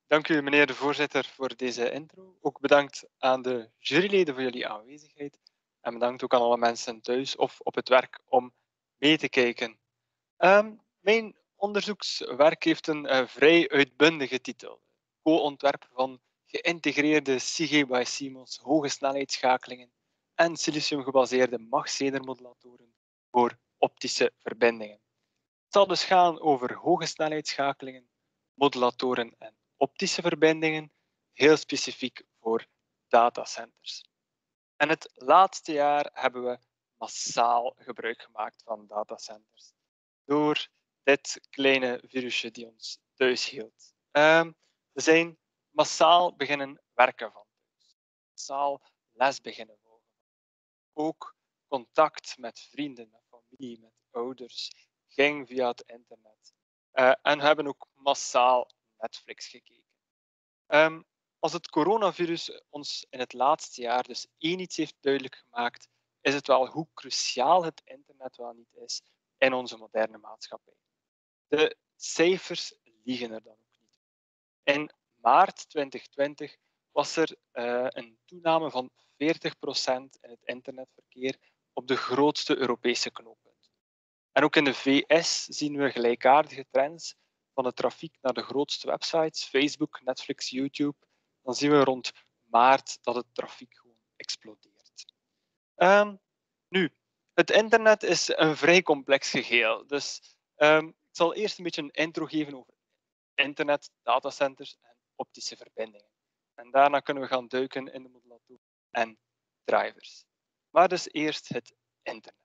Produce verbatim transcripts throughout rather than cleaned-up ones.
Dank u, meneer de voorzitter, voor deze intro. Ook bedankt aan de juryleden voor jullie aanwezigheid. En bedankt ook aan alle mensen thuis of op het werk om mee te kijken. Ehm, mijn onderzoekswerk heeft een eh, vrij uitbundige titel. Co-ontwerp van geïntegreerde C G by CMOS hoge snelheidsschakelingen en silicium-gebaseerde Mach-Zeder-modulatoren voor optische verbindingen. Het zal dus gaan over hoge snelheidsschakelingen, modulatoren en optische verbindingen, heel specifiek voor datacenters. En het laatste jaar hebben we massaal gebruik gemaakt van datacenters door dit kleine virusje die ons thuis hield. Um, we zijn massaal beginnen werken van thuis, massaal les beginnen volgen. Ook contact met vrienden, met familie, met ouders ging via het internet. Uh, en we hebben ook massaal Netflix gekeken. Um, als het coronavirus ons in het laatste jaar dus één iets heeft duidelijk gemaakt, is het wel hoe cruciaal het internet wel niet is in onze moderne maatschappij. De cijfers liegen er dan ook niet. In maart twintig twintig was er uh, een toename van veertig procent in het internetverkeer op de grootste Europese knooppunten. En ook in de V S zien we gelijkaardige trends van de trafiek naar de grootste websites, Facebook, Netflix, YouTube. Dan zien we rond maart dat het trafiek gewoon explodeert. Um, nu, het internet is een vrij complex geheel. Dus um, ik zal eerst een beetje een intro geven over internet, datacenters en optische verbindingen. En daarna kunnen we gaan duiken in de modulatoren en drivers. Maar dus eerst het internet.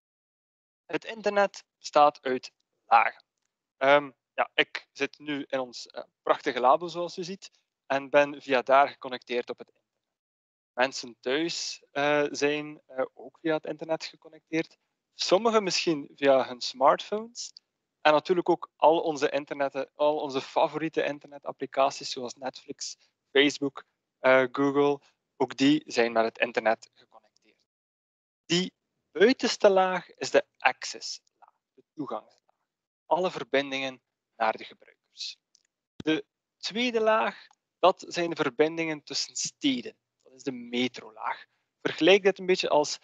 Het internet bestaat uit lagen. Um, ja, ik zit nu in ons uh, prachtige labo, zoals u ziet, en ben via daar geconnecteerd op het internet. Mensen thuis uh, zijn uh, ook via het internet geconnecteerd. Sommigen misschien via hun smartphones. En natuurlijk ook al onze, internetten, al onze favoriete internetapplicaties, zoals Netflix, Facebook, uh, Google, ook die zijn met het internet geconnecteerd. Die buitenste laag is de access-laag, de toegangslaag. Alle verbindingen naar de gebruikers. De tweede laag, dat zijn de verbindingen tussen steden. Dat is de metrolaag. Vergelijk dit een beetje als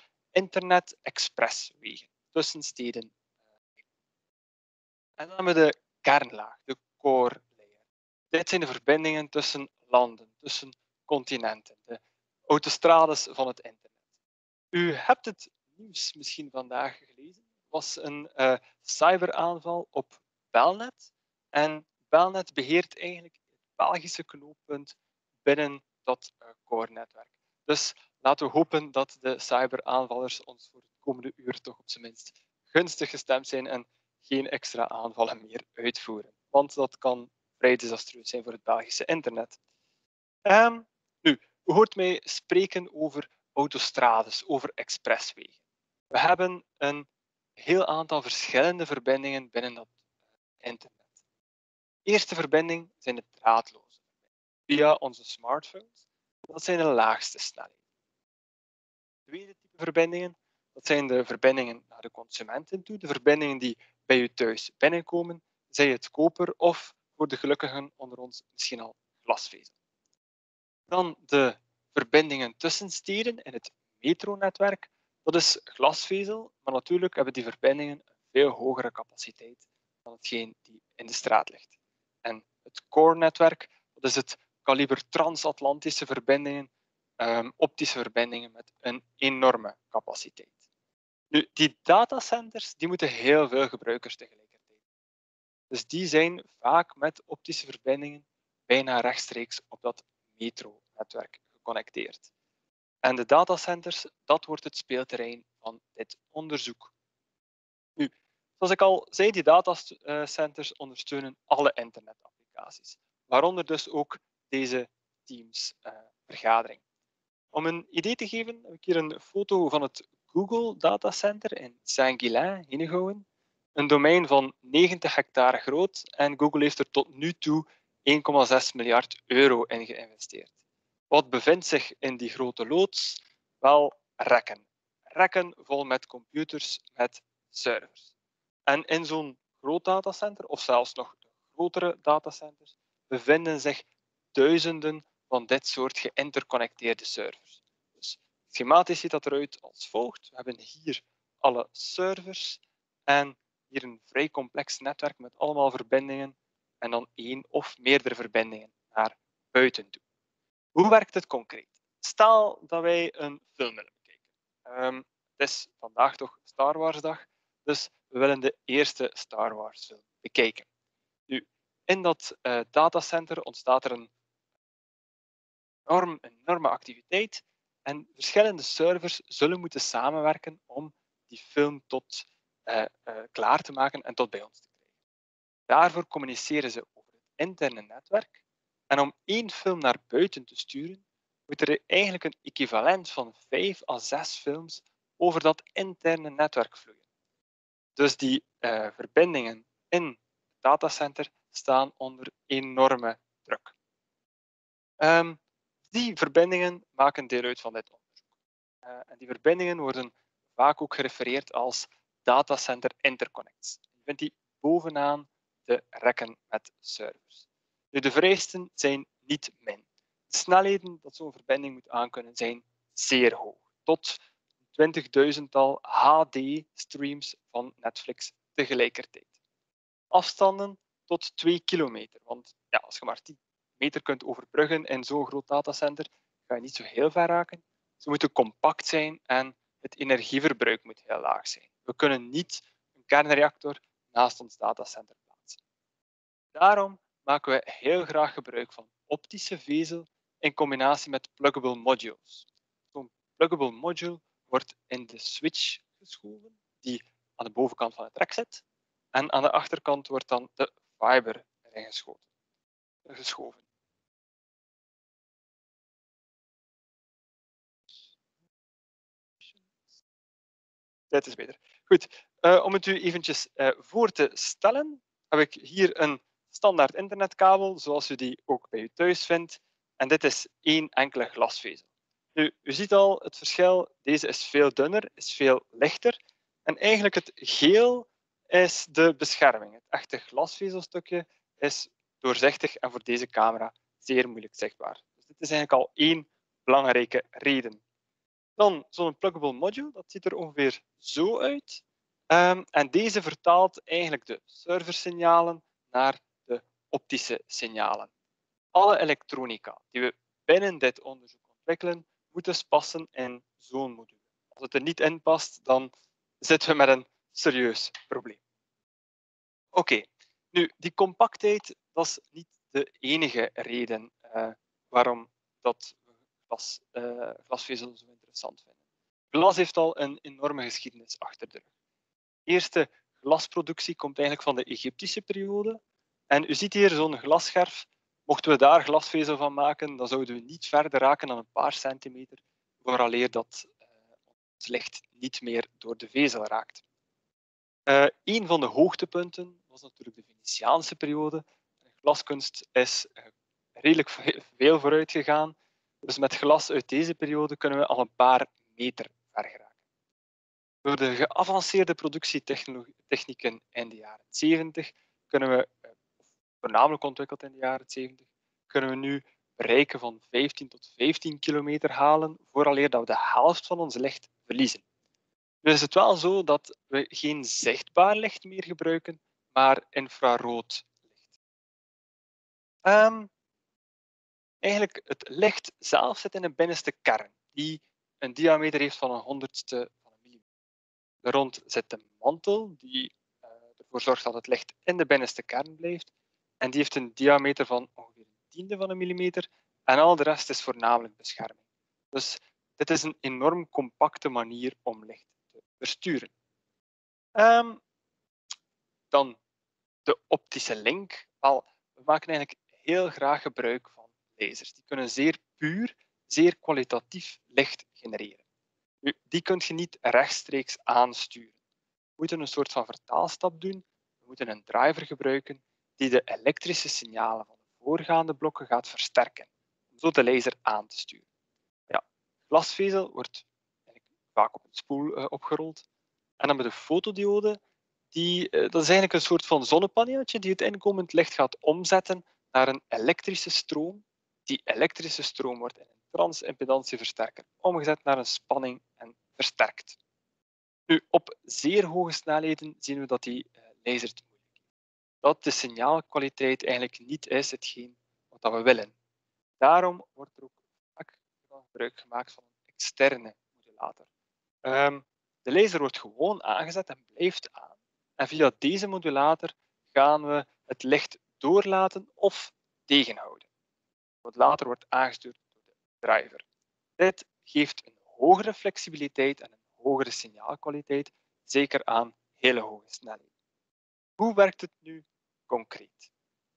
internet-expresswegen tussen steden. En dan hebben we de kernlaag, de core layer. Dit zijn de verbindingen tussen landen, tussen continenten, de autostrades van het internet. U hebt het nieuws misschien vandaag gelezen. Er was een uh, cyberaanval op Belnet. En Belnet beheert eigenlijk het Belgische knooppunt binnen dat uh, core-netwerk. Dus laten we hopen dat de cyberaanvallers ons voor het komende uur toch op zijn minst gunstig gestemd zijn en geen extra aanvallen meer uitvoeren. Want dat kan vrij desastreus zijn voor het Belgische internet. Um, nu, u hoort mij spreken over autostrades, over expresswegen. We hebben een heel aantal verschillende verbindingen binnen dat internet. De eerste verbinding zijn de draadloze via onze smartphones. Dat zijn de laagste snelheden. Tweede type verbindingen, dat zijn de verbindingen naar de consumenten toe, de verbindingen die bij u thuis binnenkomen, zij het koper of voor de gelukkigen onder ons misschien al glasvezel. Dan de verbindingen tussen steden in het metronetwerk. Dat is glasvezel, maar natuurlijk hebben die verbindingen een veel hogere capaciteit dan hetgeen die in de straat ligt. En het core-netwerk, dat is het kaliber transatlantische verbindingen, um, optische verbindingen met een enorme capaciteit. Nu, die datacenters die moeten heel veel gebruikers tegelijkertijd. Dus die zijn vaak met optische verbindingen bijna rechtstreeks op dat metronetwerk geconnecteerd. En de datacenters, dat wordt het speelterrein van dit onderzoek. Nu, zoals ik al zei, die datacenters ondersteunen alle internetapplicaties, waaronder dus ook deze Teams-vergadering. Uh, Om een idee te geven, heb ik hier een foto van het Google Datacenter in Saint-Guilain, Henegouwen. Een domein van negentig hectare groot en Google heeft er tot nu toe één komma zes miljard euro in geïnvesteerd. Wat bevindt zich in die grote loods? Wel, rekken. Rekken vol met computers, met servers. En in zo'n groot datacenter, of zelfs nog grotere datacenters, bevinden zich duizenden van dit soort geïnterconnecteerde servers. Dus schematisch ziet dat eruit als volgt. We hebben hier alle servers en hier een vrij complex netwerk met allemaal verbindingen en dan één of meerdere verbindingen naar buiten toe. Hoe werkt het concreet? Stel dat wij een film willen bekijken. Um, het is vandaag toch Star Wars dag, dus we willen de eerste Star Wars film bekijken. Nu, in dat uh, datacenter ontstaat er een, enorm, een enorme activiteit en verschillende servers zullen moeten samenwerken om die film tot, uh, uh, klaar te maken en tot bij ons te krijgen. Daarvoor communiceren ze over het interne netwerk en om één film naar buiten te sturen, moet er eigenlijk een equivalent van vijf à zes films over dat interne netwerk vloeien. Dus die uh, verbindingen in het datacenter staan onder enorme druk. Um, die verbindingen maken deel uit van dit onderzoek. Uh, en die verbindingen worden vaak ook gerefereerd als datacenter interconnects. Je vindt die bovenaan de rekken met servers. Nu, de vereisten zijn niet min. De snelheden dat zo'n verbinding moet aankunnen zijn zeer hoog. Tot twintigduizendtal H D-streams van Netflix tegelijkertijd. Afstanden tot twee kilometer. Want ja, als je maar tien meter kunt overbruggen in zo'n groot datacenter, ga je niet zo heel ver raken. Ze moeten compact zijn en het energieverbruik moet heel laag zijn. We kunnen niet een kernreactor naast ons datacenter plaatsen. Daarom maken we heel graag gebruik van optische vezel in combinatie met pluggable modules. Zo'n pluggable module wordt in de switch geschoven, die aan de bovenkant van het rek zit. En aan de achterkant wordt dan de fiber erin geschoten, geschoven. Dit is beter. Goed, uh, om het u eventjes uh, voor te stellen, heb ik hier een standaard internetkabel, zoals u die ook bij u thuis vindt. En dit is één enkele glasvezel. Nu, u ziet al het verschil. Deze is veel dunner, is veel lichter. En eigenlijk het geel is de bescherming. Het echte glasvezelstukje is doorzichtig en voor deze camera zeer moeilijk zichtbaar. Dus dit is eigenlijk al één belangrijke reden. Dan zo'n pluggable module, dat ziet er ongeveer zo uit. Um, en deze vertaalt eigenlijk de serversignalen naar de optische signalen. Alle elektronica die we binnen dit onderzoek ontwikkelen, moet dus passen in zo'n module. Als het er niet in past, dan zitten we met een serieus probleem. Oké, okay. Nu, die compactheid, dat is niet de enige reden uh, waarom dat we glas, uh, glasvezel zo interessant vinden. Glas heeft al een enorme geschiedenis achter de rug. De eerste glasproductie komt eigenlijk van de Egyptische periode. En u ziet hier zo'n glasscherf. Mochten we daar glasvezel van maken, dan zouden we niet verder raken dan een paar centimeter, vooraleer dat uh, ons licht niet meer door de vezel raakt. Uh, een van de hoogtepunten was natuurlijk de Venetiaanse periode. De glaskunst is uh, redelijk veel vooruit gegaan. Dus met glas uit deze periode kunnen we al een paar meter ver geraken. Door de geavanceerde productietechnieken in de jaren zeventig kunnen we, voornamelijk ontwikkeld in de jaren zeventig, kunnen we nu bereiken van vijftien tot vijftien kilometer halen, vooraleer dat we de helft van ons licht verliezen. Nu is het wel zo dat we geen zichtbaar licht meer gebruiken, maar infrarood licht. Um, eigenlijk het licht zelf zit in de binnenste kern, die een diameter heeft van een honderdste van een millimeter. Er rond zit de mantel, die uh, ervoor zorgt dat het licht in de binnenste kern blijft. En die heeft een diameter van ongeveer een tiende van een millimeter. En al de rest is voornamelijk bescherming. Dus dit is een enorm compacte manier om licht te versturen. Um, dan de optische link. Wel, we maken eigenlijk heel graag gebruik van lasers. Die kunnen zeer puur, zeer kwalitatief licht genereren. Nu, die kun je niet rechtstreeks aansturen. We moeten een soort van vertaalstap doen. We moeten een driver gebruiken die de elektrische signalen van de voorgaande blokken gaat versterken, om zo de laser aan te sturen. Ja, glasvezel wordt vaak op een spoel uh, opgerold. En dan met de fotodiode, die, uh, dat is eigenlijk een soort van zonnepaneeltje die het inkomend licht gaat omzetten naar een elektrische stroom Die elektrische stroom wordt in een transimpedantieversterker omgezet naar een spanning en versterkt. Nu, op zeer hoge snelheden zien we dat die uh, laser het moeilijk heeft. Dat de signaalkwaliteit eigenlijk niet is hetgeen wat we willen. Daarom wordt er ook vaak gebruik gemaakt van een externe modulator. Um, de laser wordt gewoon aangezet en blijft aan. En via deze modulator gaan we het licht doorlaten of tegenhouden. De modulator wordt aangestuurd door de driver. Dit geeft een hogere flexibiliteit en een hogere signaalkwaliteit, zeker aan hele hoge snelheden. Hoe werkt het nu concreet?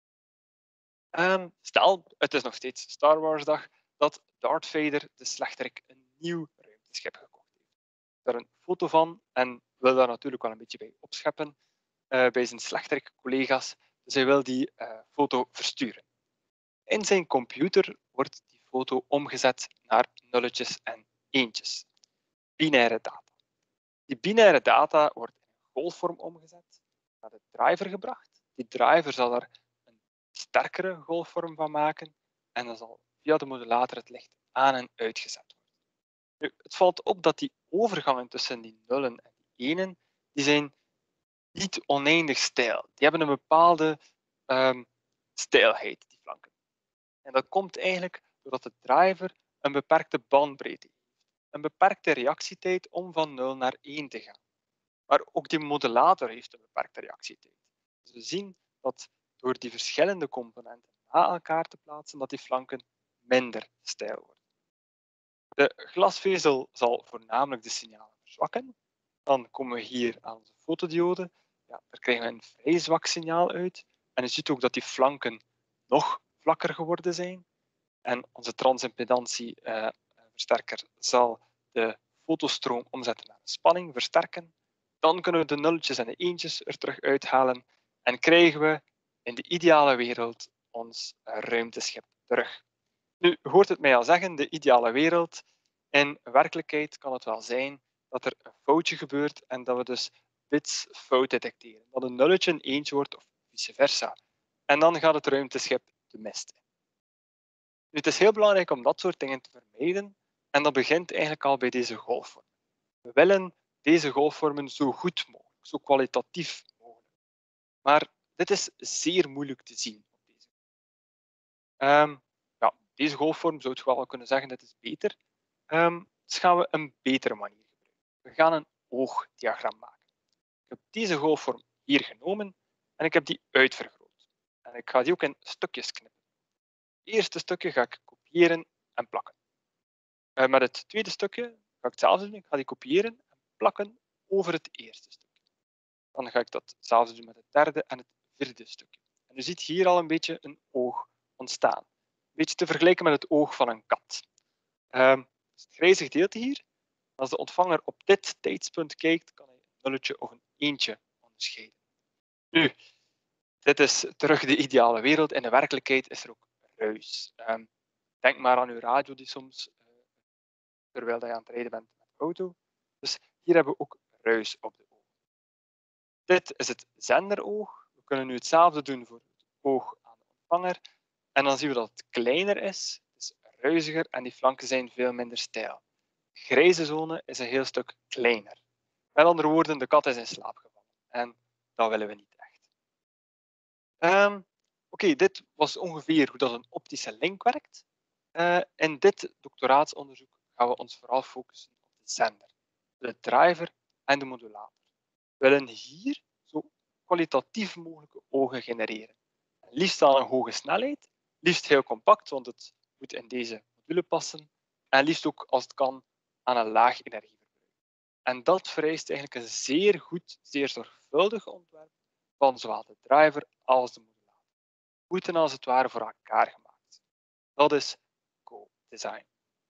Um, stel, het is nog steeds Star Wars dag, dat Darth Vader de slechterik een nieuw ruimteschip gekocht heeft. Daar een foto van en wil daar natuurlijk wel een beetje bij opscheppen uh, bij zijn slechterik collega's. Dus hij wil die uh, foto versturen. In zijn computer wordt die foto omgezet naar nulletjes en eentjes. Binaire data. Die binaire data wordt in een golfvorm omgezet, naar de driver gebracht. Die driver zal daar een sterkere golfvorm van maken en dan zal via de modulator het licht aan en uitgezet worden. Nu, het valt op dat die overgangen tussen die nullen en die enen, die zijn niet oneindig steil. Die hebben een bepaalde um, steilheid, die flanken. En dat komt eigenlijk doordat de driver een beperkte bandbreedte heeft. Een beperkte reactietijd om van nul naar één te gaan. Maar ook die modulator heeft een beperkte reactietijd. Dus we zien dat door die verschillende componenten na elkaar te plaatsen, dat die flanken minder steil worden. De glasvezel zal voornamelijk de signalen verzwakken. Dan komen we hier aan onze fotodiode. Ja, daar krijgen we een vrij zwak signaal uit. En je ziet ook dat die flanken nog vlakker geworden zijn. En onze transimpedantieversterker uh, zal de fotostroom omzetten naar een spanning, versterken. Dan kunnen we de nulletjes en de eentjes er terug uithalen en krijgen we in de ideale wereld ons ruimteschip terug. Nu, u hoort het mij al zeggen, de ideale wereld. In werkelijkheid kan het wel zijn dat er een foutje gebeurt en dat we dus bits fout detecteren. Dat een nulletje een eentje wordt of vice versa. En dan gaat het ruimteschip de mist in. Nu, het is heel belangrijk om dat soort dingen te vermijden en dat begint eigenlijk al bij deze golfvormen. We willen deze golfvormen zo goed mogelijk, zo kwalitatief mogelijk. Maar dit is zeer moeilijk te zien op deze. Um, ja, deze golfvorm zou je wel kunnen zeggen, dit is beter. Um, dus gaan we een betere manier gebruiken. We gaan een oogdiagram maken. Ik heb deze golfvorm hier genomen en ik heb die uitvergroot. En ik ga die ook in stukjes knippen. Het eerste stukje ga ik kopiëren en plakken. Uh, met het tweede stukje ga ik hetzelfde doen. Ik ga die kopiëren en plakken over het eerste stukje. Dan ga ik datzelfde doen met het derde en het vierde stukje. En u ziet hier al een beetje een oog ontstaan. Een beetje te vergelijken met het oog van een kat. Um, dus het grijze gedeelte hier. Als de ontvanger op dit tijdspunt kijkt, kan hij een nulletje of een eentje onderscheiden. Nu, dit is terug de ideale wereld. In de werkelijkheid is er ook ruis. Um, denk maar aan uw radio die soms, uh, terwijl je aan het rijden bent met de auto. Dus hier hebben we ook ruis op de oog. Dit is het zenderoog. We kunnen nu hetzelfde doen voor het oog aan de ontvanger. En dan zien we dat het kleiner is, het is ruiziger en die flanken zijn veel minder steil. De grijze zone is een heel stuk kleiner. Met andere woorden, de kat is in slaap gevallen. En dat willen we niet echt. Um, Oké, okay, dit was ongeveer hoe dat een optische link werkt. Uh, in dit doctoraatsonderzoek gaan we ons vooral focussen op de zender, de driver en de modulator. We willen hier zo kwalitatief mogelijke ogen genereren. Liefst aan een hoge snelheid, liefst heel compact, want het moet in deze module passen. En liefst ook, als het kan, aan een laag energieverbruik. En dat vereist eigenlijk een zeer goed, zeer zorgvuldig ontwerp van zowel de driver als de modulator. Moeten als het ware voor elkaar gemaakt. Dat is co-design.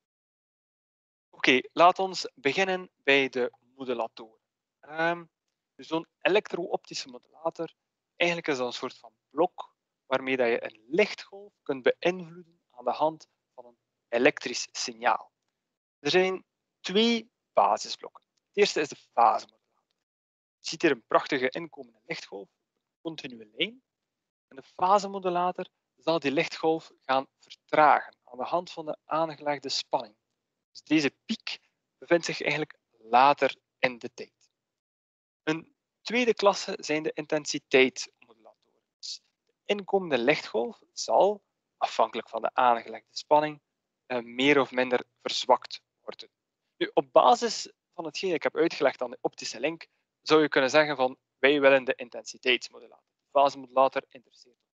Oké, okay, laten we beginnen bij de modulatoren. Um, dus zo'n elektro-optische modulator, eigenlijk is dat een soort van blok waarmee dat je een lichtgolf kunt beïnvloeden aan de hand van een elektrisch signaal. Er zijn twee basisblokken. Het eerste is de fasemodulator. Je ziet hier een prachtige inkomende lichtgolf, een continue lijn. En de fasemodulator zal die lichtgolf gaan vertragen aan de hand van de aangelegde spanning. Dus deze piek bevindt zich eigenlijk later in de tijd. Een tweede klasse zijn de intensiteitsmodulatoren. Dus de inkomende lichtgolf zal, afhankelijk van de aangelegde spanning, meer of minder verzwakt worden. Nu, op basis van hetgeen ik heb uitgelegd aan de optische link, zou je kunnen zeggen van wij willen de intensiteitsmodulator. De fasemodulator interesseert ons.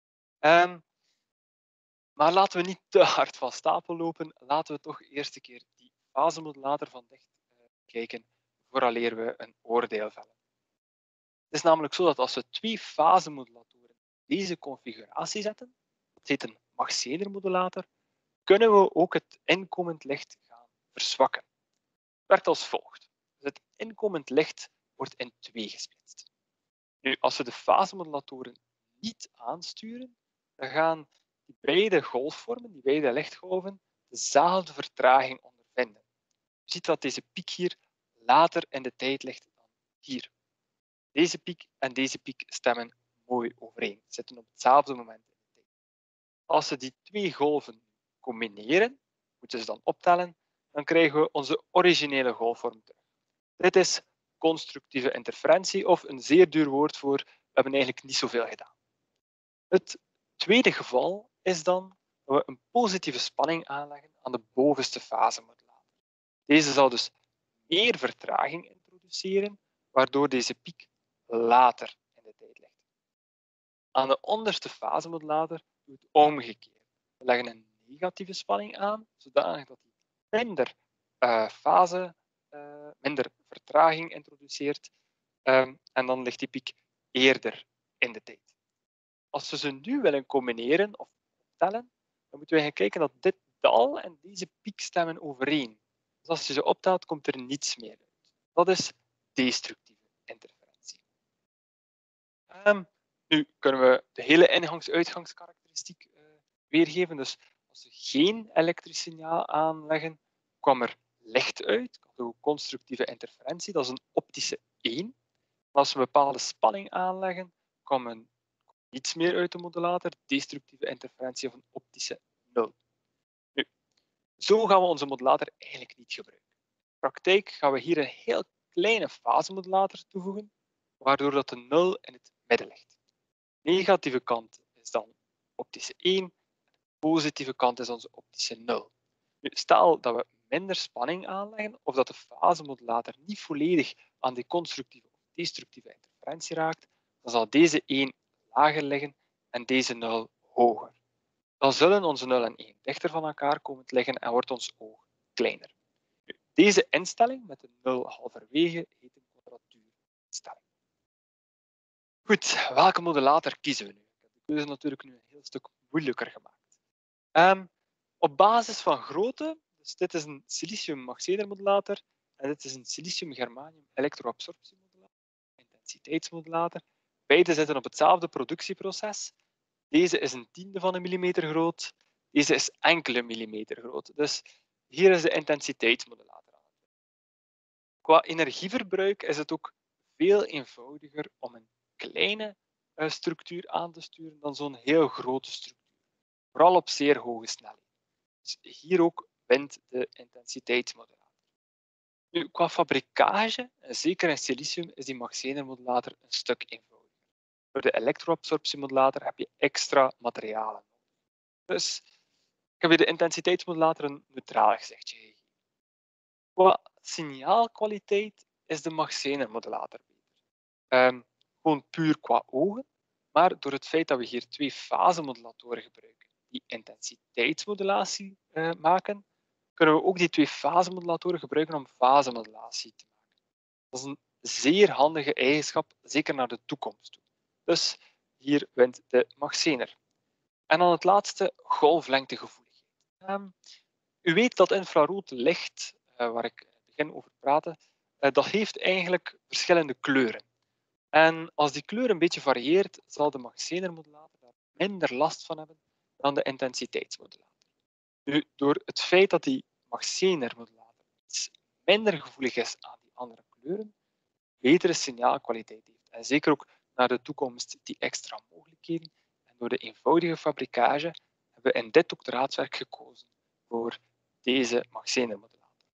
Um, maar laten we niet te hard van stapel lopen. Laten we toch eerst een keer die fasemodulator van dicht uh, kijken, vooraleer we een oordeel vellen. Het is namelijk zo dat als we twee fasemodulatoren in deze configuratie zetten, dat heet een Mach-Zehnder-modulator, kunnen we ook het inkomend licht gaan verzwakken. Het werkt als volgt. Dus het inkomend licht wordt in twee gesplitst. Nu, als we de fasemodulatoren niet aansturen, dan gaan die beide golfvormen, die beide lichtgolven, dezelfde vertraging ondervinden. Je ziet dat deze piek hier later in de tijd ligt dan hier. Deze piek en deze piek stemmen mooi overeen, zitten op hetzelfde moment in de tijd. Als we die twee golven combineren, moeten ze dan optellen, dan krijgen we onze originele golfvorm terug. Dit is constructieve interferentie, of een zeer duur woord voor we hebben eigenlijk niet zoveel gedaan. Het tweede geval is dan dat we een positieve spanning aanleggen aan de bovenste fasemodulator. Deze zal dus meer vertraging introduceren, waardoor deze piek later in de tijd ligt. Aan de onderste fasemodulator doen we het omgekeerd. We leggen een negatieve spanning aan, zodanig dat die minder uh, fase, uh, minder vertraging introduceert, um, en dan ligt die piek eerder in de tijd. Als we ze nu willen combineren of optellen, dan moeten we gaan kijken dat dit dal en deze piek stemmen overeen. Dus als je ze optelt, komt er niets meer uit. Dat is destructieve interferentie. Um, nu kunnen we de hele ingangs-uitgangskarakteristiek uh, weergeven. Dus als we geen elektrisch signaal aanleggen, kwam er licht uit. Dat is constructieve interferentie, dat is een optische één. Als we een bepaalde spanning aanleggen, kwam er niets meer uit de modulator, destructieve interferentie of een optische nul. Nu, zo gaan we onze modulator eigenlijk niet gebruiken. In de praktijk gaan we hier een heel kleine fasemodulator toevoegen, waardoor dat de nul in het midden ligt. De negatieve kant is dan optische één, de positieve kant is onze optische nul. Nu, stel dat we minder spanning aanleggen of dat de fasemodulator niet volledig aan die constructieve of destructieve interferentie raakt, dan zal deze één lager liggen en deze nul hoger. Dan zullen onze nul en één dichter van elkaar komen te liggen en wordt ons oog kleiner. Deze instelling met de nul halverwege heet een kwadratuurinstelling. Goed, welke modulator kiezen we nu? Ik heb de keuze natuurlijk nu een heel stuk moeilijker gemaakt. Um, op basis van grootte, dus dit is een silicium-Mach-Zehnder-modulator en dit is een silicium-germanium elektroabsorptiemodulator, intensiteitsmodulator. Beide zitten op hetzelfde productieproces. Deze is een tiende van een millimeter groot. Deze is enkele millimeter groot. Dus hier is de intensiteitsmodulator aan het werk. Qua energieverbruik is het ook veel eenvoudiger om een kleine uh, structuur aan te sturen dan zo'n heel grote structuur. Vooral op zeer hoge snelheid. Dus hier ook wint de intensiteitsmodulator. Nu, qua fabricage, zeker in silicium, is die Mach-Zehnder-modulator een stuk eenvoudiger. Voor de elektroabsorptiemodulator heb je extra materialen nodig. Dus ik heb je de intensiteitsmodulator een neutraal gezichtje gegeven. Qua signaalkwaliteit is de Mach-Zehnder-modulator beter. Um, gewoon puur qua ogen, maar door het feit dat we hier twee fasemodulatoren gebruiken die intensiteitsmodulatie uh, maken, kunnen we ook die twee fasemodulatoren gebruiken om fasemodulatie te maken. Dat is een zeer handige eigenschap, zeker naar de toekomst toe. Dus hier wint de Mach-Zehnder. En dan het laatste, golflengtegevoeligheid. Um, u weet dat infrarood licht, uh, waar ik in het begin over praatte, uh, dat heeft eigenlijk verschillende kleuren. En als die kleur een beetje varieert, zal de Mach-Zehnder-modulator daar minder last van hebben dan de intensiteitsmodulator. Nu, door het feit dat die Mach-Zehnder-modulator iets minder gevoelig is aan die andere kleuren, betere signaalkwaliteit heeft. En zeker ook naar de toekomst die extra mogelijkheden en door de eenvoudige fabricage hebben we in dit doctoraatswerk gekozen voor deze Mach-Zehnder-modulator.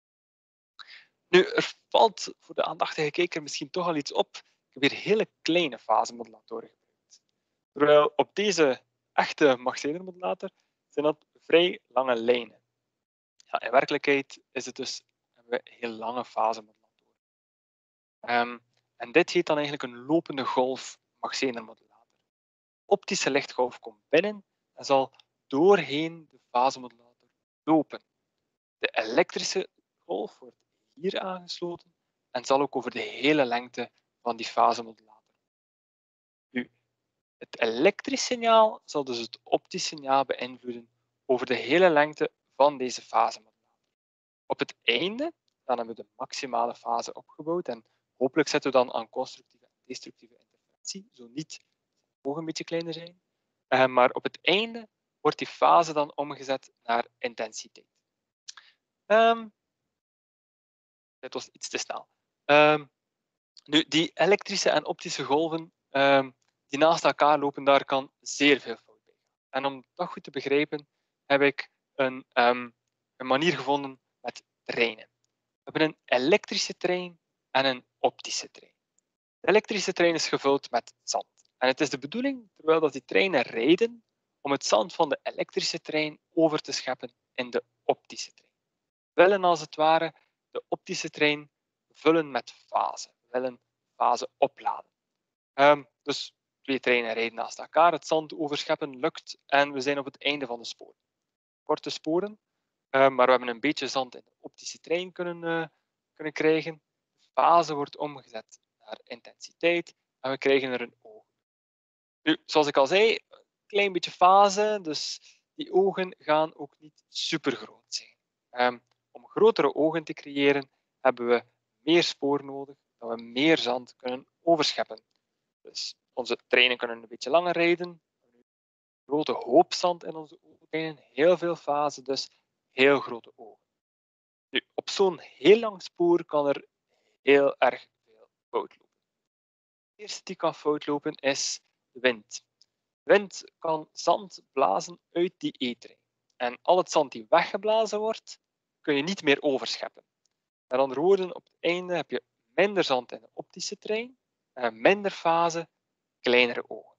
Nu, er valt voor de aandachtige kijker misschien toch al iets op. Ik heb hier hele kleine fasemodulatoren gebruikt. Terwijl op deze echte Mach-Zehnder-modulator zijn dat vrij lange lijnen. Ja, in werkelijkheid is het dus, hebben we heel lange fasemodulatoren. Um, en dit heet dan eigenlijk een lopende golf Mach-Zehnder-modulator. Optische lichtgolf komt binnen en zal doorheen de fasemodulator lopen. De elektrische golf wordt hier aangesloten en zal ook over de hele lengte van die fasemodulator. Nu, het elektrisch signaal zal dus het optisch signaal beïnvloeden over de hele lengte van deze fasemodulator. Op het einde dan hebben we de maximale fase opgebouwd en hopelijk zetten we dan aan constructieve en destructieve interferentie, zo niet het ogen een beetje kleiner zijn. Uh, maar op het einde wordt die fase dan omgezet naar intensiteit. Um, dit was iets te snel. Um, nu, die elektrische en optische golven um, die naast elkaar lopen, daar kan zeer veel fout bij gaan. En om dat goed te begrijpen, heb ik een, um, een manier gevonden met treinen. We hebben een elektrische trein en een optische trein. De elektrische trein is gevuld met zand. En het is de bedoeling, terwijl dat die treinen rijden, om het zand van de elektrische trein over te scheppen in de optische trein. We willen als het ware de optische trein vullen met fase. We willen fase opladen. Um, dus twee treinen rijden naast elkaar, het zand overscheppen lukt en we zijn op het einde van de sporen. Korte sporen, uh, maar we hebben een beetje zand in de optische trein kunnen, uh, kunnen krijgen. De fase wordt omgezet naar intensiteit en we krijgen er een oog. Nu, zoals ik al zei, een klein beetje fase, dus die ogen gaan ook niet super groot zijn. Um, om grotere ogen te creëren hebben we meer spoor nodig, dat we meer zand kunnen overscheppen. Dus onze treinen kunnen een beetje langer rijden, een grote hoop zand in onze ogen, heel veel fase, dus heel grote ogen. Nu, op zo'n heel lang spoor kan er heel erg veel fout lopen. De eerste die kan fout lopen is de wind. De wind kan zand blazen uit die E-trein. En al het zand die weggeblazen wordt, kun je niet meer overscheppen. Met andere woorden, op het einde heb je minder zand in de optische trein, minder fase, kleinere ogen.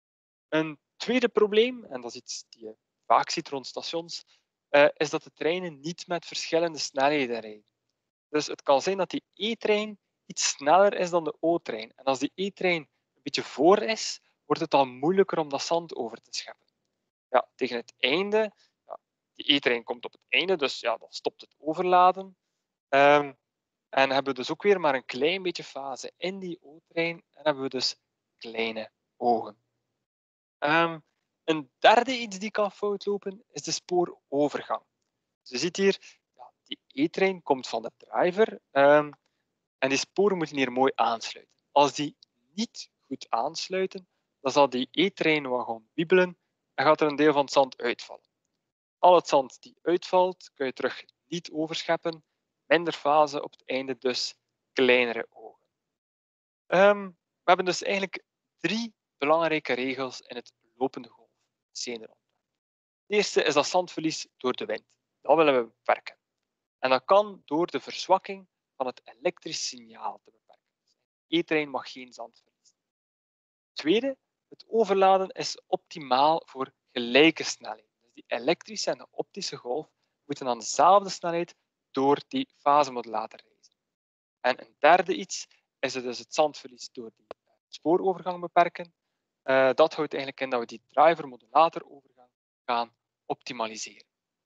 Een tweede probleem, en dat is iets die je vaak ziet rond stations, uh, is dat de treinen niet met verschillende snelheden rijden. Dus het kan zijn dat die E-trein iets sneller is dan de O-trein. En als die E-trein een beetje voor is, wordt het dan moeilijker om dat zand over te scheppen. Ja, tegen het einde, ja, die E-trein komt op het einde, dus ja, dan stopt het overladen. Um, en hebben we dus ook weer maar een klein beetje fase in die O-trein en hebben we dus kleine ogen. Um, een derde iets die kan fout lopen is de spoorovergang. Dus je ziet hier, ja, die E-trein komt van de driver um, en die sporen moeten hier mooi aansluiten. Als die niet goed aansluiten, dan zal die E-trein wel gaan wiebelen en gaat er een deel van het zand uitvallen. Al het zand die uitvalt, kun je terug niet overscheppen. Minder fase op het einde, dus kleinere ogen. Um, we hebben dus eigenlijk drie belangrijke regels in het lopende golf Zehnder-ontwerp. De eerste is dat zandverlies door de wind. Dat willen we beperken. En dat kan door de verzwakking van het elektrisch signaal te beperken. De E-trein mag geen zand verliezen. Tweede, het overladen is optimaal voor gelijke snelheid. Dus die elektrische en de optische golf moeten aan dezelfde snelheid door die fasemodulator reizen. En een derde iets is dus het zandverlies door die spoorovergang beperken. Uh, dat houdt eigenlijk in dat we die driver-modulator-overgang gaan optimaliseren.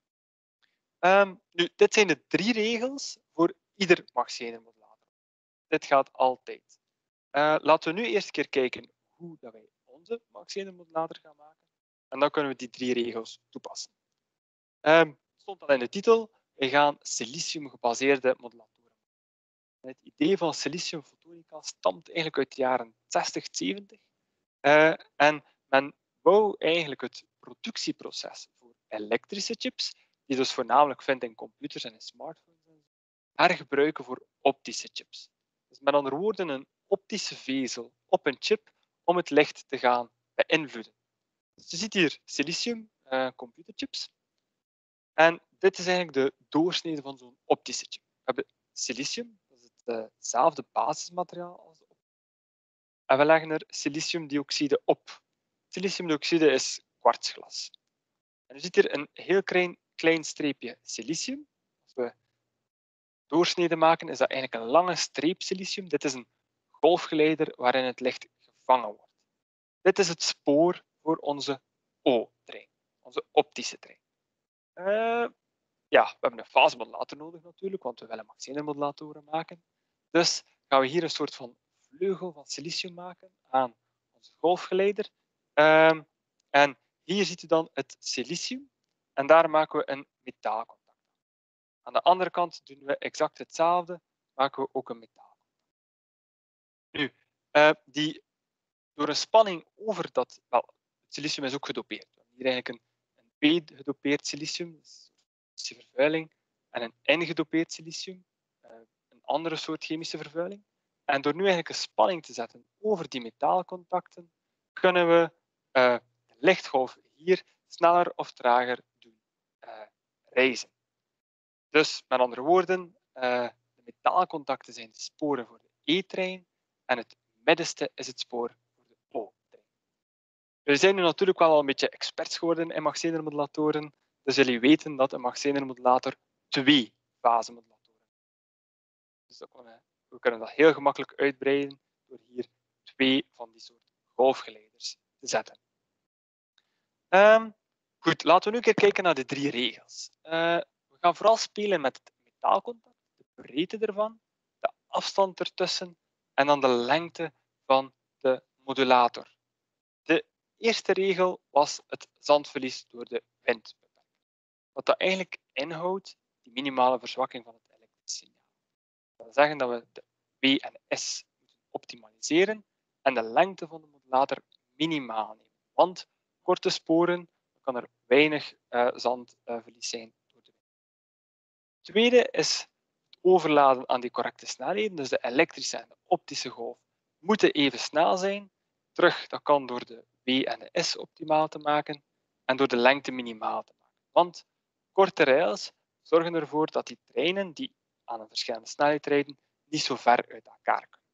Um, nu, dit zijn de drie regels voor ieder Mach-Zehnder-modulator. Dit gaat altijd. Uh, laten we nu eerst een keer kijken hoe dat wij onze Mach-Zehnder-modulator gaan maken. En dan kunnen we die drie regels toepassen. Um, het stond al in de titel. We gaan silicium-gebaseerde modulatoren maken. Het idee van silicium-fotonica stamt eigenlijk uit de jaren zestig, zeventig. Uh, en men wou eigenlijk het productieproces voor elektrische chips, die dus voornamelijk vindt in computers en in smartphones, hergebruiken voor optische chips. Dus met andere woorden, een optische vezel op een chip om het licht te gaan beïnvloeden. Dus je ziet hier silicium, uh, computerchips. En dit is eigenlijk de doorsnede van zo'n optische chip. We hebben silicium, dat is hetzelfde uh, basismateriaal als de optische. En we leggen er siliciumdioxide op. Siliciumdioxide is kwartsglas. En je ziet hier een heel klein, klein streepje silicium. Als we doorsnede maken, is dat eigenlijk een lange streep silicium. Dit is een golfgeleider waarin het licht gevangen wordt. Dit is het spoor voor onze O-trein, onze optische trein. Uh, ja, we hebben een fasemodulator nodig natuurlijk, want we willen Mach-Zehnder-modulatoren maken. Dus gaan we hier een soort van vleugel van silicium maken aan onze golfgeleider. Uh, en hier ziet u dan het silicium en daar maken we een metaalcontact. Aan de andere kant doen we exact hetzelfde, maken we ook een metaalcontact. Nu, uh, die, door een spanning over dat... Wel, het silicium is ook gedopeerd. We hebben hier eigenlijk een, een P-gedopeerd silicium, dus chemische vervuiling, en een N-gedopeerd silicium, uh, een andere soort chemische vervuiling. En door nu eigenlijk een spanning te zetten over die metaalcontacten, kunnen we uh, de lichtgolf hier sneller of trager doen uh, reizen. Dus met andere woorden, uh, de metaalcontacten zijn de sporen voor de E-trein en het middenste is het spoor voor de O-trein. We zijn nu natuurlijk wel al een beetje experts geworden in Mach-Zehnder-modulatoren, dus jullie weten dat een Mach-Zehnder-modulator twee fasemodulatoren heeft. Dus we kunnen dat heel gemakkelijk uitbreiden door hier twee van die soort golfgeleiders te zetten. Um, goed, laten we nu een keer kijken naar de drie regels. Uh, we gaan vooral spelen met het metaalcontact, de breedte ervan, de afstand ertussen en dan de lengte van de modulator. De eerste regel was het zandverlies door de wind beperken. Wat dat eigenlijk inhoudt, die minimale verzwakking van het elektrisch signaal. Dat wil zeggen dat we de W en S moeten optimaliseren en de lengte van de modulator minimaal nemen. Want korte sporen, dan kan er weinig uh, zandverlies zijn door de wind. Het tweede is het overladen aan die correcte snelheden. Dus de elektrische en de optische golf moeten even snel zijn. Terug, dat kan door de W en de S optimaal te maken en door de lengte minimaal te maken. Want korte rails zorgen ervoor dat die treinen die aan een verschillende snelheid rijden, niet zo ver uit elkaar kunnen.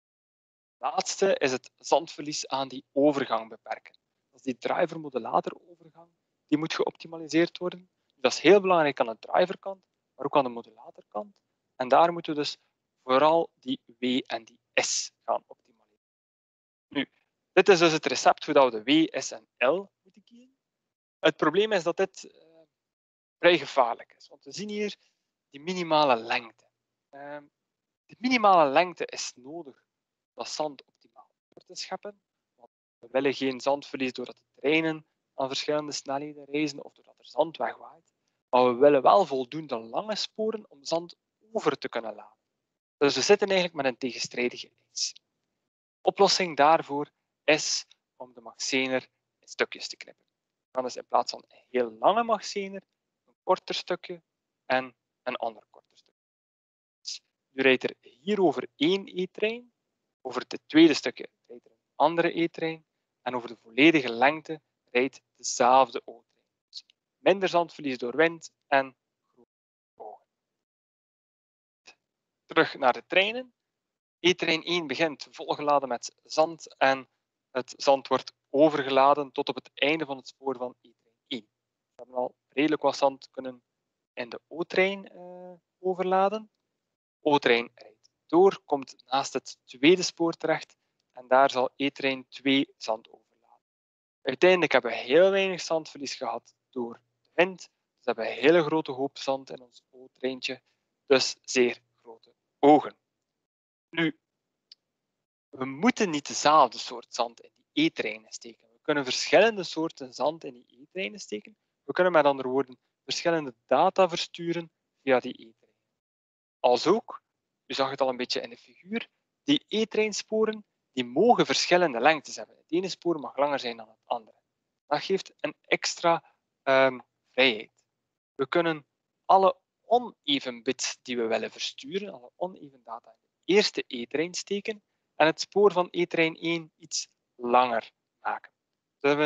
Het laatste is het zandverlies aan die overgang beperken. Dat is die driver-modulator-overgang. Die moet geoptimaliseerd worden. Dat is heel belangrijk aan de driverkant, maar ook aan de modulatorkant. En daar moeten we dus vooral die W en die S gaan optimaliseren. Nu, dit is dus het recept hoe we de W, S en L moeten kiezen. Het probleem is dat dit uh, vrij gevaarlijk is. Want we zien hier die minimale lengte. Uh, de minimale lengte is nodig dat zand optimaal wordt te scheppen. Want we willen geen zandverlies doordat de treinen aan verschillende snelheden reizen of doordat er zand wegwaait. Maar we willen wel voldoende lange sporen om zand over te kunnen laden. Dus we zitten eigenlijk met een tegenstrijdige eis. De oplossing daarvoor is om de Mach-Zehnder in stukjes te knippen. Dan is in plaats van een heel lange Mach-Zehnder een korter stukje en een ander korter stukje. Dus u rijdt er hier over één E-trein, over het tweede stukje rijdt er een andere E-trein en over de volledige lengte rijdt dezelfde O-trein. Dus minder zandverlies door wind en groene ogen. Terug naar de treinen. E-trein één begint volgeladen met zand en het zand wordt overgeladen tot op het einde van het spoor van E-trein één. We hebben al redelijk wat zand kunnen in de O-trein uh, overladen. O-trein rijdt door, komt naast het tweede spoor terecht en daar zal E-trein twee zand overladen. Uiteindelijk hebben we heel weinig zandverlies gehad door de wind. Dus we hebben een hele grote hoop zand in ons O-treintje, dus zeer grote ogen. Nu, we moeten niet dezelfde soort zand in die E-treinen steken. We kunnen verschillende soorten zand in die E-treinen steken. We kunnen met andere woorden verschillende data versturen via die E-treinen. Als ook, u zag het al een beetje in de figuur, die E-treinsporen die mogen verschillende lengtes hebben. Het ene spoor mag langer zijn dan het andere. Dat geeft een extra um, vrijheid. We kunnen alle oneven bits die we willen versturen, alle oneven data in de eerste E-trein steken en het spoor van E-trein één iets langer maken. We hebben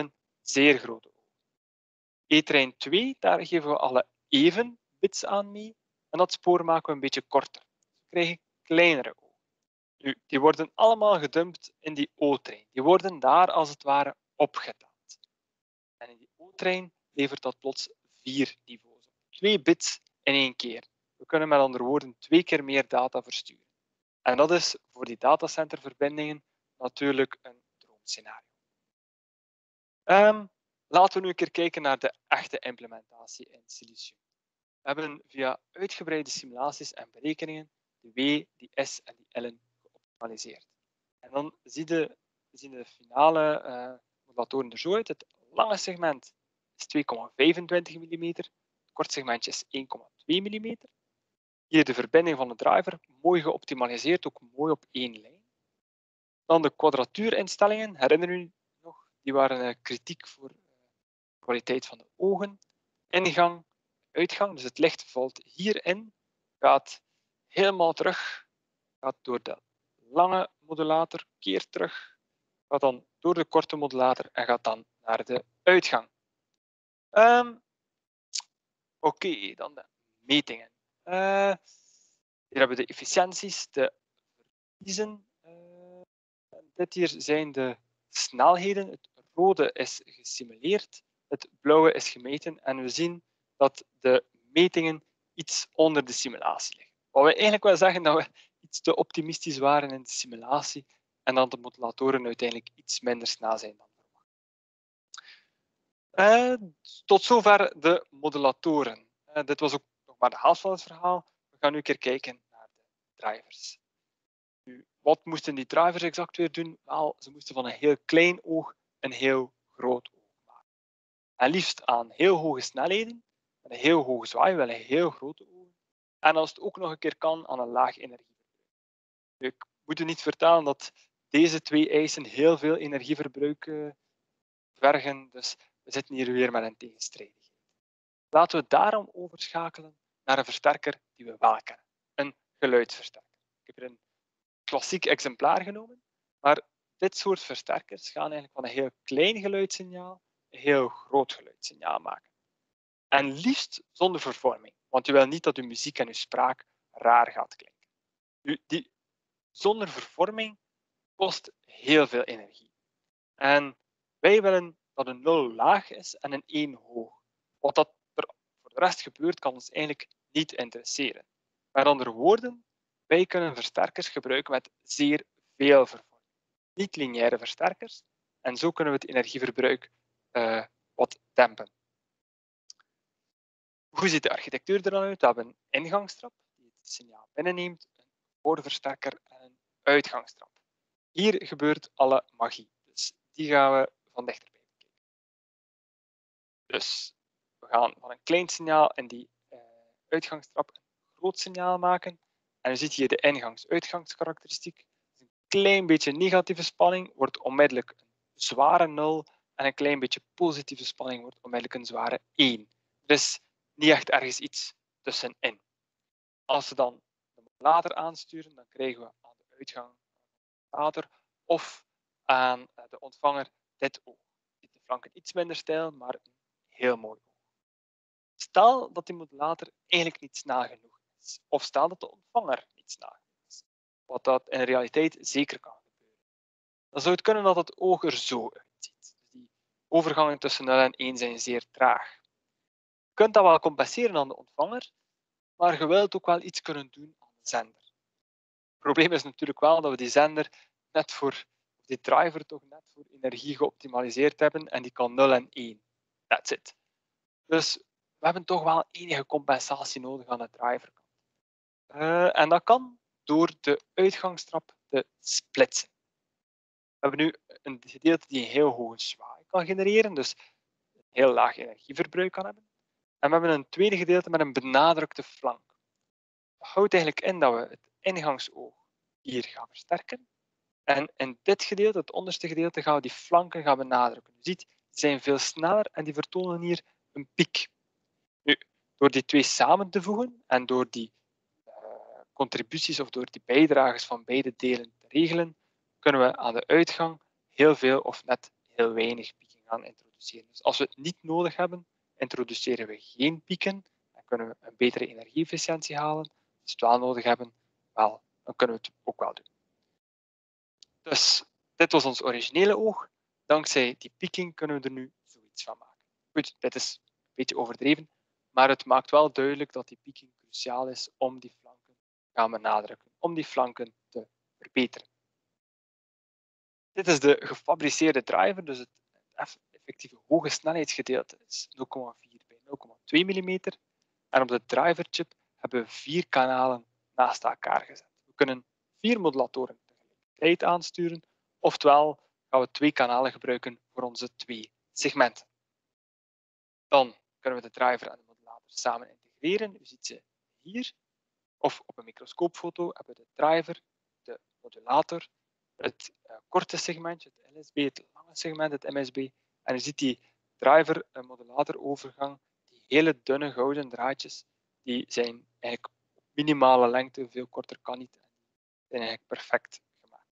zeer grote ogen. E-trein twee, daar geven we alle even bits aan mee en dat spoor maken we een beetje korter. We krijgen kleinere ogen. Nu, die worden allemaal gedumpt in die O-trein. Die worden daar als het ware opgeteld. En in die O-trein levert dat plots vier niveaus op. Twee bits in één keer. We kunnen met andere woorden twee keer meer data versturen. En dat is voor die datacenterverbindingen natuurlijk een droomscenario. Um, laten we nu een keer kijken naar de echte implementatie in Silicium. We hebben via uitgebreide simulaties en berekeningen de W, die S en die L'en geoptimaliseerd. En dan zie je, zien de finale uh, modulatoren er zo uit. Het lange segment is twee komma vijfentwintig millimeter, het kort segmentje is één komma twee millimeter. Hier de verbinding van de driver, mooi geoptimaliseerd, ook mooi op één lijn. Dan de kwadratuurinstellingen, herinner u nog, die waren uh, kritiek voor de kwaliteit van de ogen. Ingang, uitgang, dus het licht valt hierin, gaat helemaal terug, gaat door de lange modulator, keert terug, gaat dan door de korte modulator en gaat dan naar de uitgang. Um, Oké, okay, dan de metingen. Uh, hier hebben we de efficiënties, de verliezen. Uh, dit hier zijn de snelheden. Het rode is gesimuleerd, het blauwe is gemeten en we zien dat de metingen iets onder de simulatie liggen. Wat we eigenlijk willen zeggen dat we iets te optimistisch waren in de simulatie en dat de modulatoren uiteindelijk iets minder snel zijn dan verwacht. Uh, tot zover de modulatoren. Uh, dit was ook nog maar de helft van het verhaal. We gaan nu een keer kijken naar de drivers. Nu, wat moesten die drivers exact weer doen? Wel, ze moesten van een heel klein oog een heel groot oog maken. En liefst aan heel hoge snelheden, met een heel hoge zwaai, wel een heel grote ogen. En als het ook nog een keer kan, aan een laag energieverbruik. Nu, ik moet u niet vertellen dat deze twee eisen heel veel energieverbruik uh, vergen, dus we zitten hier weer met een tegenstrijdigheid. Laten we daarom overschakelen naar een versterker die we wel kennen. Een geluidsversterker. Ik heb er een klassiek exemplaar genomen, maar dit soort versterkers gaan eigenlijk van een heel klein geluidssignaal een heel groot geluidssignaal maken. En liefst zonder vervorming, want je wil niet dat je muziek en je spraak raar gaat klinken. Nu, die zonder vervorming kost heel veel energie. En wij willen dat een nul laag is en een één hoog. Wat dat er voor de rest gebeurt, kan ons eigenlijk niet interesseren. Met andere woorden, wij kunnen versterkers gebruiken met zeer veel vervorming. Niet lineaire versterkers. En zo kunnen we het energieverbruik uh, wat dempen. Hoe ziet de architectuur er dan uit? We hebben een ingangstrap die het signaal binnenneemt, een voorversterker en een uitgangstrap. Hier gebeurt alle magie. Dus die gaan we van dichterbij bekijken. Dus we gaan van een klein signaal in die uh, uitgangstrap een groot signaal maken. En je ziet hier de ingangs-uitgangskarakteristiek. Een klein beetje negatieve spanning wordt onmiddellijk een zware nul en een klein beetje positieve spanning wordt onmiddellijk een zware één. Er is niet echt ergens iets tussenin. Als we dan de modulator aansturen, dan krijgen we aan de uitgang modulator of aan de ontvanger dit oog. De flanken iets minder stijl, maar een heel mooi oog. Stel dat die modulator eigenlijk niet snel genoeg is, of stel dat de ontvanger niet snel genoeg is, wat dat in realiteit zeker kan gebeuren. Dan zou het kunnen dat het oog er zo uitziet. Die overgangen tussen nul en één zijn zeer traag. Je kunt dat wel compenseren aan de ontvanger, maar je wilt ook wel iets kunnen doen aan de zender. Het probleem is natuurlijk wel dat we die zender net voor, die driver toch net voor energie geoptimaliseerd hebben en die kan nul en één. That's it. Dus we hebben toch wel enige compensatie nodig aan de driverkant. Uh, en dat kan door de uitgangstrap te splitsen. We hebben nu een gedeelte die een heel hoge zwaai kan genereren, dus een heel laag energieverbruik kan hebben. En we hebben een tweede gedeelte met een benadrukte flank. Dat houdt eigenlijk in dat we het ingangsoog hier gaan versterken. En in dit gedeelte, het onderste gedeelte, gaan we die flanken gaan benadrukken. Je ziet, die zijn veel sneller en die vertonen hier een piek. Nu, door die twee samen te voegen en door die uh, contributies of door die bijdrages van beide delen te regelen, kunnen we aan de uitgang heel veel of net heel weinig pieken gaan introduceren. introduceren. Dus als we het niet nodig hebben, introduceren we geen pieken. Dan kunnen we een betere energie-efficiëntie halen. Als we het wel nodig hebben, wel, dan kunnen we het ook wel doen. Dus dit was ons originele oog. Dankzij die pieking kunnen we er nu zoiets van maken. Goed, dit is een beetje overdreven, maar het maakt wel duidelijk dat die pieking cruciaal is om die flanken te gaan benadrukken, om die flanken te verbeteren. Dit is de gefabriceerde driver, dus het effectieve hoge snelheidsgedeelte is nul komma vier bij nul komma twee millimeter. En op de driverchip hebben we vier kanalen naast elkaar gezet. We kunnen vier modulatoren tegelijkertijd aansturen, oftewel gaan we twee kanalen gebruiken voor onze twee segmenten. Dan kunnen we de driver en de modulator samen integreren. U ziet ze hier. Of op een microscoopfoto hebben we de driver, de modulator, het uh, korte segmentje, het L S B, het lange segment, het M S B. En u ziet die driver-modulator overgang, die hele dunne gouden draadjes, die zijn eigenlijk op minimale lengte, veel korter kan niet, en die zijn eigenlijk perfect gemaakt.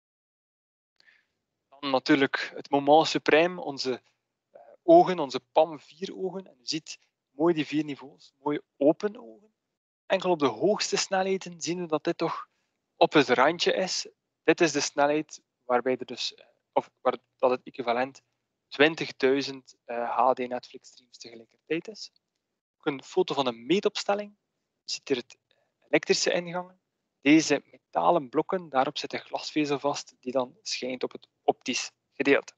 Dan natuurlijk het moment suprême, onze uh, ogen, onze P A M vier ogen. En u ziet mooi die vier niveaus, mooi open ogen. Enkel op de hoogste snelheden zien we dat dit toch op het randje is. Dit is de snelheid waarbij er dus, of waar dat het equivalent twintigduizend uh, H D Netflix streams tegelijkertijd is. Ook een foto van een meetopstelling. Je ziet hier het elektrische ingangen. Deze metalen blokken, daarop zit een glasvezel vast die dan schijnt op het optisch gedeelte.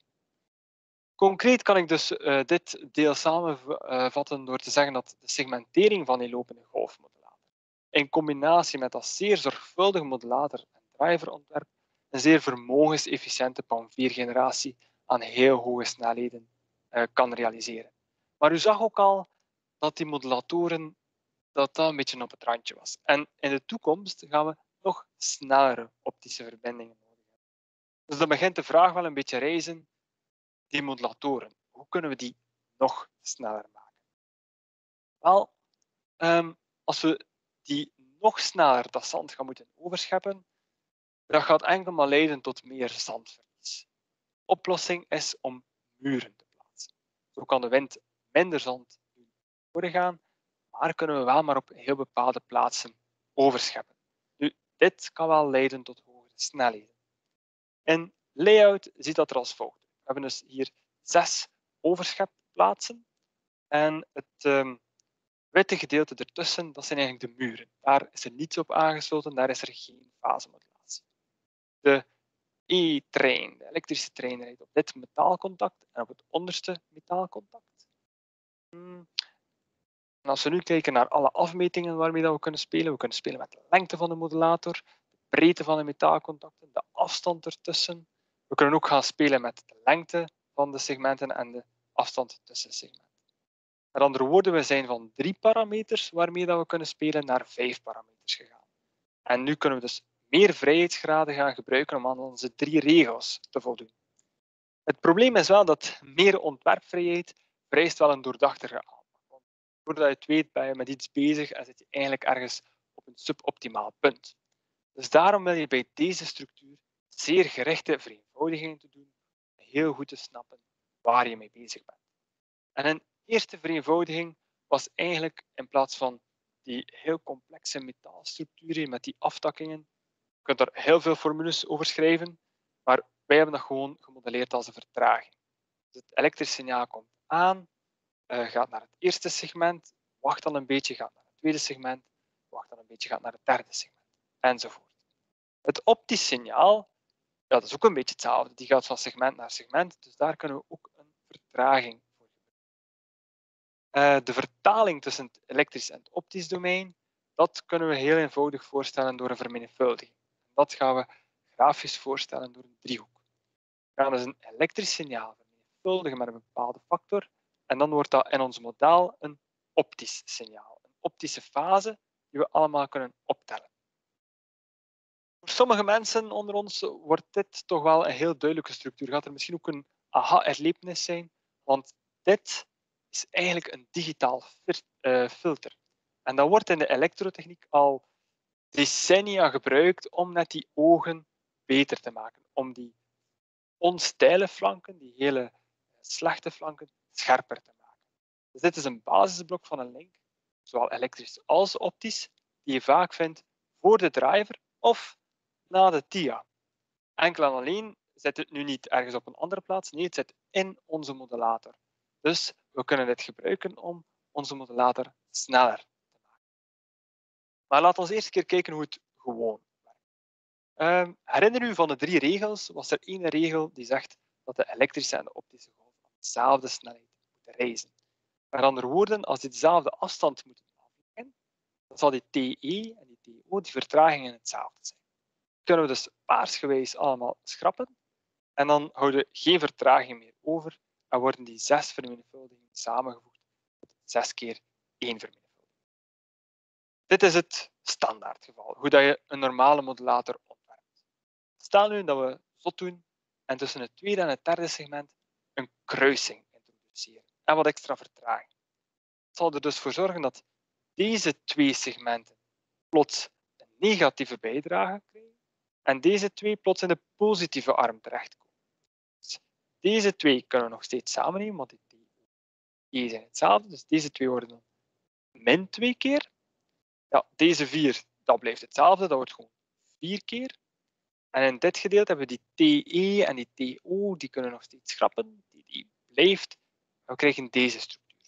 Concreet kan ik dus uh, dit deel samenvatten door te zeggen dat de segmentering van die lopende golfmodulator in combinatie met dat zeer zorgvuldig modulator- en driverontwerp een zeer vermogensefficiënte P A M vier generatie aan heel hoge snelheden uh, kan realiseren. Maar u zag ook al dat die modulatoren dat dat een beetje op het randje was. En in de toekomst gaan we nog snellere optische verbindingen nodig hebben. Dus dan begint de vraag wel een beetje reizen, die modulatoren, hoe kunnen we die nog sneller maken? Wel, um, als we die nog sneller dat zand gaan moeten overscheppen, dat gaat enkel maar leiden tot meer zandverlies. De oplossing is om muren te plaatsen. Zo kan de wind minder zand doorgaan, maar kunnen we wel maar op heel bepaalde plaatsen overscheppen. Nu, dit kan wel leiden tot hogere snelheden. In layout ziet dat er als volgt. We hebben dus hier zes overschepplaatsen en het um, witte gedeelte ertussen, dat zijn eigenlijk de muren. Daar is er niets op aangesloten, daar is er geen fasemodulatie. De E-trein, de elektrische trein, rijdt op dit metaalcontact en op het onderste metaalcontact. En als we nu kijken naar alle afmetingen waarmee we kunnen spelen, we kunnen spelen met de lengte van de modulator, de breedte van de metaalcontacten, de afstand ertussen. We kunnen ook gaan spelen met de lengte van de segmenten en de afstand tussen segmenten. Met andere woorden, we zijn van drie parameters waarmee we kunnen spelen naar vijf parameters gegaan. En nu kunnen we dus meer vrijheidsgraden gaan gebruiken om aan onze drie regels te voldoen. Het probleem is wel dat meer ontwerpvrijheid vereist wel een doordachtige aanpak. Want voordat je het weet ben je met iets bezig en zit je eigenlijk ergens op een suboptimaal punt. Dus daarom wil je bij deze structuur zeer gerichte vereenvoudigingen te doen om heel goed te snappen waar je mee bezig bent. En een eerste vereenvoudiging was eigenlijk in plaats van die heel complexe metaalstructuren met die aftakkingen, je kunt er heel veel formules over schrijven, maar wij hebben dat gewoon gemodelleerd als een vertraging. Dus het elektrisch signaal komt aan, uh, gaat naar het eerste segment, wacht dan een beetje, gaat naar het tweede segment, wacht dan een beetje, gaat naar het derde segment, enzovoort. Het optisch signaal, ja, dat is ook een beetje hetzelfde. Die gaat van segment naar segment, dus daar kunnen we ook een vertraging voor gebruiken. Uh, de vertaling tussen het elektrisch en het optisch domein, dat kunnen we heel eenvoudig voorstellen door een vermenigvuldiging. Dat gaan we grafisch voorstellen door een driehoek. We gaan dus een elektrisch signaal vermenigvuldigen met een bepaalde factor en dan wordt dat in ons model een optisch signaal. Een optische fase die we allemaal kunnen optellen. Voor sommige mensen onder ons wordt dit toch wel een heel duidelijke structuur. Gaat er misschien ook een aha-erlevenis zijn, want dit is eigenlijk een digitaal filter. En dat wordt in de elektrotechniek al decennia gebruikt om net die ogen beter te maken. Om die onsteile flanken, die hele slechte flanken, scherper te maken. Dus dit is een basisblok van een link, zowel elektrisch als optisch, die je vaak vindt voor de driver of na de T I A. Enkel en alleen zit het nu niet ergens op een andere plaats, nee, het zit in onze modulator. Dus we kunnen dit gebruiken om onze modulator sneller te maken. Maar laten we eerst een keer kijken hoe het gewoon werkt. Um, herinner u van de drie regels was er één regel die zegt dat de elektrische en de optische golf aan dezelfde snelheid moeten reizen. Met andere woorden, als die dezelfde afstand moeten afleggen, dan zal die T E en die T O, die vertragingen hetzelfde zijn. Dat kunnen we dus paarsgewijs allemaal schrappen en dan houden we geen vertraging meer over en worden die zes vermenigvuldigingen samengevoegd tot zes keer één vermenigvuldiging. Dit is het standaardgeval, hoe dat je een normale modulator ontwerpt. Stel nu dat we zot doen en tussen het tweede en het derde segment een kruising introduceren en wat extra vertraging. Het zal er dus voor zorgen dat deze twee segmenten plots een negatieve bijdrage krijgen en deze twee plots in de positieve arm terechtkomen. Dus deze twee kunnen we nog steeds samennemen, want die zijn hetzelfde. Dus deze twee worden dan min twee keer. Ja, deze vier, dat blijft hetzelfde, dat wordt gewoon vier keer. En in dit gedeelte hebben we die T E en die T O, die kunnen nog steeds schrappen. Die, die blijft. We krijgen deze structuur.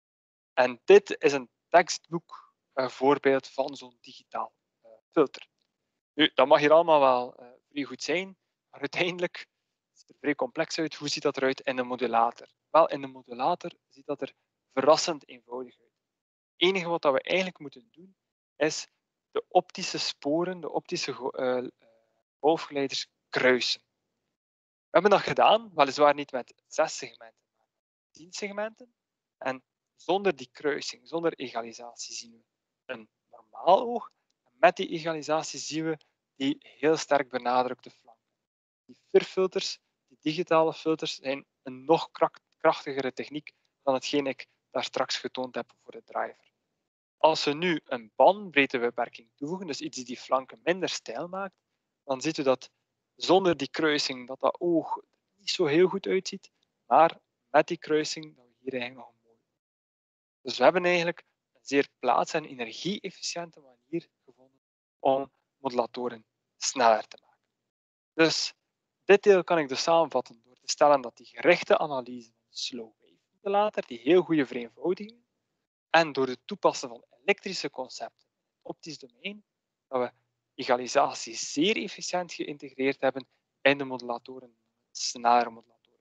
En dit is een tekstboek uh, voorbeeld van zo'n digitaal uh, filter. Nu, dat mag hier allemaal wel uh, vrij goed zijn, maar uiteindelijk ziet het er vrij complex uit. Hoe ziet dat eruit in de modulator? Wel, in de modulator ziet dat er verrassend eenvoudig uit. Het enige wat we eigenlijk moeten doen, is de optische sporen, de optische uh, golfgeleiders kruisen. We hebben dat gedaan, weliswaar niet met zes segmenten, maar met tien segmenten. En zonder die kruising, zonder egalisatie, zien we een normaal oog. En met die egalisatie zien we die heel sterk benadrukte flanken. Die F I R-filters, die digitale filters, zijn een nog krachtigere techniek dan hetgeen ik daar straks getoond heb voor de driver. Als we nu een bandbreedtebeperking toevoegen, dus iets die die flanken minder steil maakt, dan ziet u dat zonder die kruising dat dat oog niet zo heel goed uitziet, maar met die kruising dat we hier eigenlijk nog een mooi. Dus we hebben eigenlijk een zeer plaats- en energie-efficiënte manier gevonden om modulatoren sneller te maken. Dus dit deel kan ik dus samenvatten door te stellen dat die gerichte analyse van de slow wave modulator, die heel goede vereenvoudiging, en door het toepassen van elektrische concepten in het optisch domein, dat we egalisatie zeer efficiënt geïntegreerd hebben in de modulatoren, snellere modulatoren.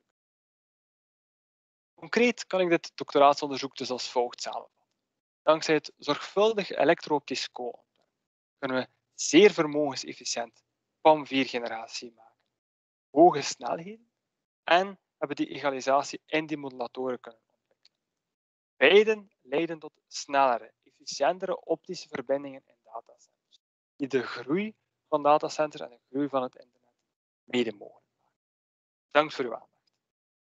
Concreet kan ik dit doctoraatsonderzoek dus als volgt samenvatten. Dankzij het zorgvuldig elektro-optisch co-ontwerp kunnen we zeer vermogensefficiënt P A M vier generatie maken, hoge snelheden en hebben die egalisatie in die modulatoren kunnen ontwikkelen. Beiden leiden tot snellere, efficiëntere optische verbindingen in datacenters, die de groei van datacenters en de groei van het internet mede mogelijk maken. Bedankt voor uw aandacht.